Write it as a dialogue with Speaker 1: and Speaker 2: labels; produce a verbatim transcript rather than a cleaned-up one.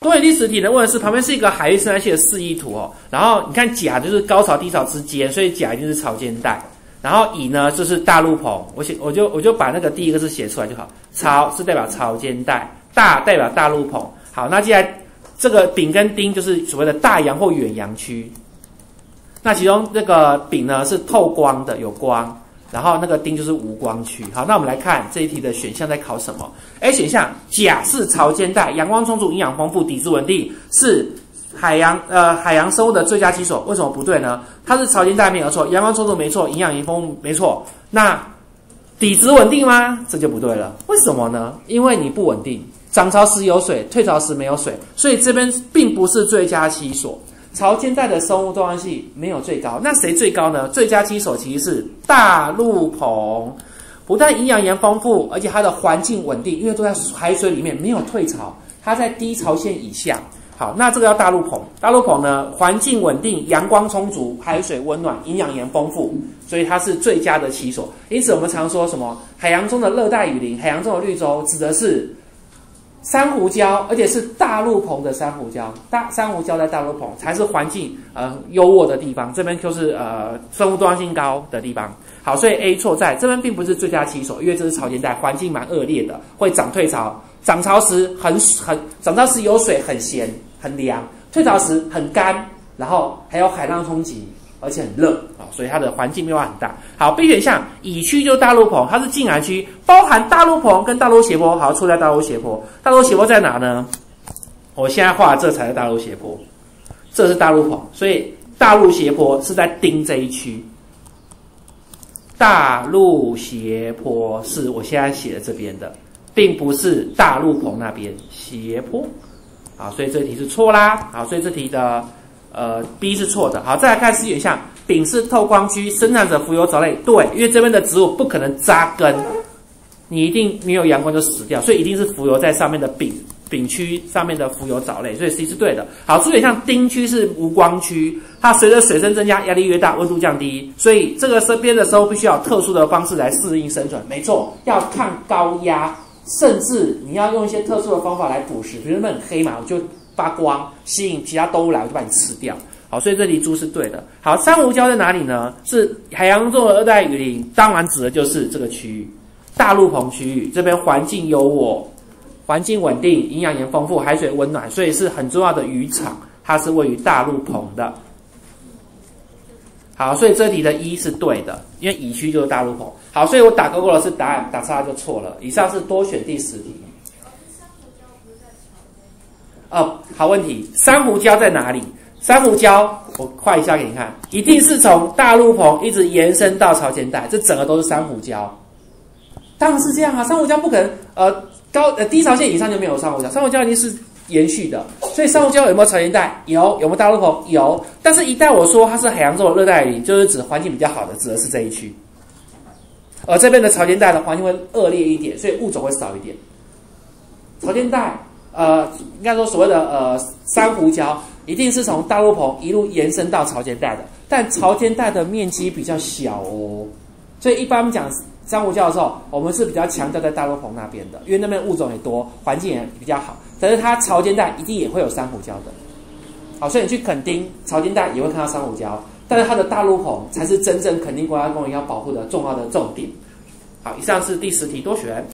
Speaker 1: 多元第十题呢，问的是旁边是一个海域生态系的示意图哦，然后你看甲就是高潮低潮之间，所以甲一定是潮间带，然后乙呢就是大陆棚，我写我就我就把那个第一个字写出来就好，潮是代表潮间带，大代表大陆棚。好，那接下来这个丙跟丁就是所谓的大洋或远洋区，那其中这个丙呢是透光的，有光。然后那个丁就是无光区。好，那我们来看这一题的选项在考什么 ？A 选项甲是潮间带，阳光充足，营养丰富，底质稳定，是海洋呃海洋生物的最佳基础。为什么不对呢？它是潮间带没有错，阳光充足没错，营养丰富没错。那底质稳定吗？这就不对了。为什么呢？因为你不稳定，涨潮时有水，退潮时没有水，所以这边并不是最佳栖所。潮间带的生物多样性没有最高，那谁最高呢？最佳栖所其实是大陆棚，不但营养盐丰富，而且它的环境稳定，因为都在海水里面，没有退潮，它在低潮线以下。好，那这个叫大陆棚。大陆棚呢，环境稳定，阳光充足，海水温暖，营养盐丰富，所以它是最佳的栖所。因此，我们常说什么海洋中的热带雨林、海洋中的绿洲，指的是珊瑚礁，而且是大陆棚的珊瑚礁，大珊瑚礁在大陆棚才是环境呃优渥的地方，这边就是呃生物多样性高的地方。好，所以 A 错在这边并不是最佳栖所，因为这是潮间带，环境蛮恶劣的，会涨退潮，涨潮时很很涨潮时有水很咸很凉，退潮时很干，然后还有海浪冲击，而且很热啊，所以它的环境变化很大。好 ，B 选项乙区就是大陆棚，它是近海区，包含大陆棚跟大陆斜坡。好，处在大陆斜坡，大陆斜坡在哪呢？我现在画这才是大陆斜坡，这是大陆棚，所以大陆斜坡是在丁这一区。大陆斜坡是我现在写的这边的，并不是大陆棚那边斜坡。好，所以这题是错啦。好，所以这题的呃 B 是错的。好，再来看 C 选项，丙是透光区，生长者浮游藻类。对，因为这边的植物不可能扎根，你一定没有阳光就死掉，所以一定是浮游在上面的丙丙区上面的浮游藻类，所以 C 是对的。好，注意像丁区是无光区，它随着水深增加，压力越大，温度降低，所以这个身边的时候必须要有特殊的方式来适应生存。没错，要抗高压，甚至你要用一些特殊的方法来捕食，比如说很黑嘛，我就发光吸引其他动物来，我就把你吃掉。好，所以这题猪是对的。好，珊瑚礁在哪里呢？是海洋中的热带雨林，当然指的就是这个区域，大陆棚区域，这边环境优渥，环境稳定，营养盐丰富，海水温暖，所以是很重要的渔场，它是位于大陆棚的。好，所以这题的一是对的，因为乙区就是大陆棚。好，所以我打勾勾的是答案，打叉就错了。以上是多选第十题。哦，好问题，珊瑚礁在哪里？珊瑚礁，我画一下给你看，一定是从大陆棚一直延伸到潮间带，这整个都是珊瑚礁。当然是这样啊，珊瑚礁不可能呃高呃低潮线以上就没有珊瑚礁，珊瑚礁一定是延续的，所以珊瑚礁有没有潮间带？有，有没有大陆棚？有。但是，一旦我说它是海洋中的热带雨林，就是指环境比较好的，指的是这一区。而这边的潮间带的环境会恶劣一点，所以物种会少一点。潮间带，呃，应该说所谓的呃珊瑚礁，一定是从大陆棚一路延伸到潮间带的，但潮间带的面积比较小哦，所以一般讲珊瑚礁的时候，我们是比较强调在大陆棚那边的，因为那边物种也多，环境也比较好。但是它潮间带一定也会有珊瑚礁的，好，所以你去垦丁潮间带也会看到珊瑚礁，但是它的大陆棚才是真正垦丁国家公园要保护的重要的重点。好，以上是第十题多选。